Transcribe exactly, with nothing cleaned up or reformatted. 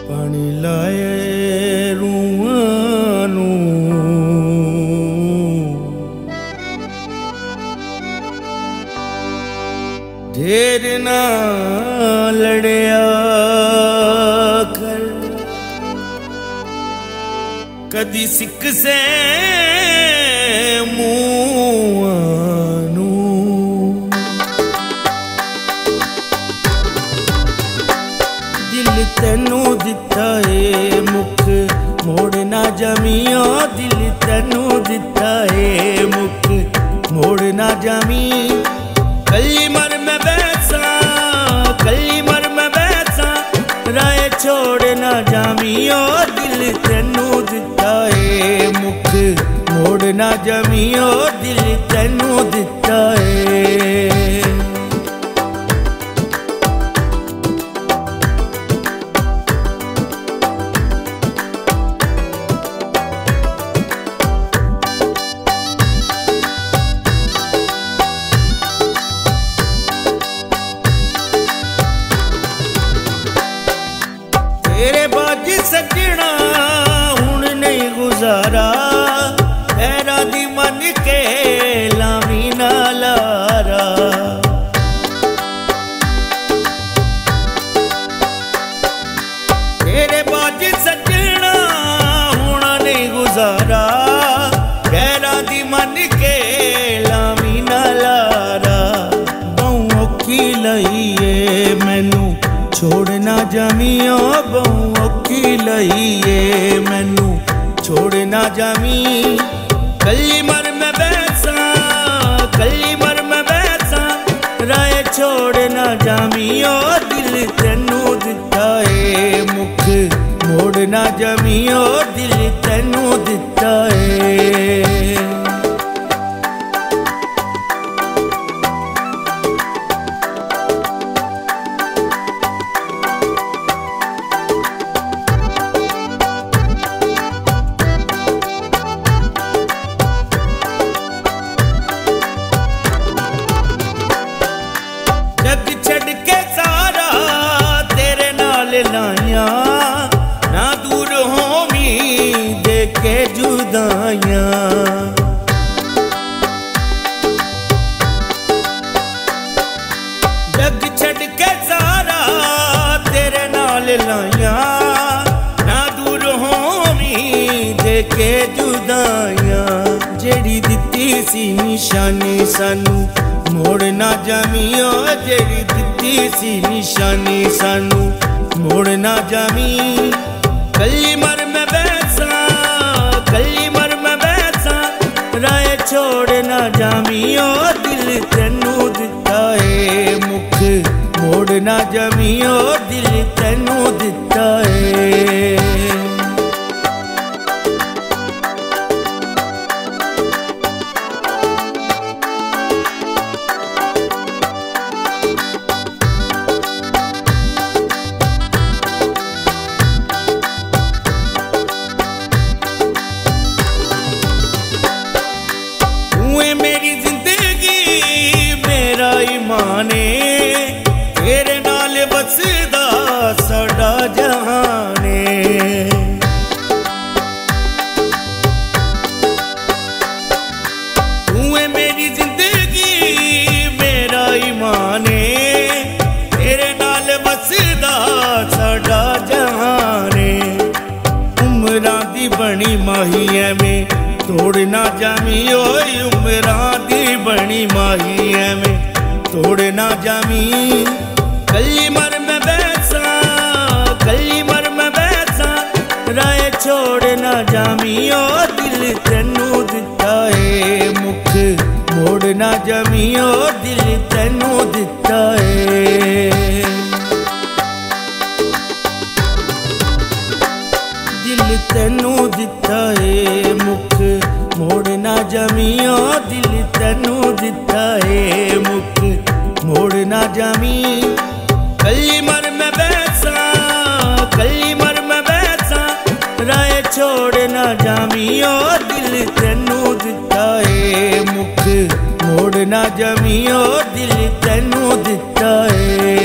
पानी लाए रूहां नूं ढेर ना लड़िया कर, कदी सिक से मुंह नूं दिल तेनू दिता है मुख मोड़ ना जमियो, दिल तेनू दिता है मुख मोड़ ना जमी। कली मर में बैसा कली मर में बैसा राय छोड़ ना जामियो, दिल तेनू दिता है मुख मोड़ ना जमियो, दिल तेनू दिता है। तेरे बाजी सजना हुण नहीं गुजारा, पैरा दी मन के लावी ना लारा। तेरे बाजी सजना हुण नहीं गुजारा, पैरा दी मन के लावी ना लारा। बहु औखी लईए मैनू छोड़ ना जामियो, बहु औखी लईए मैनू छोड़ ना जामी। कली मर में बैसा कली मर में बैसा राय छोड़ ना जामियो, दिल तेनू दिता है मुख मोड़ ना जामियो, दिल तेनू दिता है। जग छड़ के सारा तेरे नाल लाया, ना दूर होवी देखे जुदाइया। जग छड़ के सारा तेरे नाल लाया, ना दूर होवी देखे जुदाइया। जेड़ी दिती सी निशानी सानू मोड़ ना जामियो, जेड़ी दिती सी निशानी सानू मोड़ ना जामी। कली मर में बैसा कली मर में बैसा राय छोड़ ना जामियो, दिल तेनू दिता है मुख मोड़ ना जामियो, दिल तेनू दिता है। मेरी जिंदगी मेरा ईमाने, तेरे नाल बसदा साडा जहाने। तू है मेरी जिंदगी मेरा ईमाने, तेरे नाल बसदा साडा जहाने। उमरां दी बनी माही है में तोड़ ना जामियो, उमरां दी बनी माही है में तोड़ ना जामी। कली मर में बैसा कली मर में बैसा राय छोड़ ना जामियो, दिल तेनू दिता है मुख मोड़ ना जामियो, दिल तेनू दिता है। दिल तेनू दिता है मुख मोड़ ना जामियो, दिल तेनू दिता है मुख मोड़ ना जामी। कली मर में बैसा कली मर में बैसा राय छोड़ ना जामियो, दिल तेनू दिता है मुख मोड़ ना जामियो, दिल तेनू दिता है।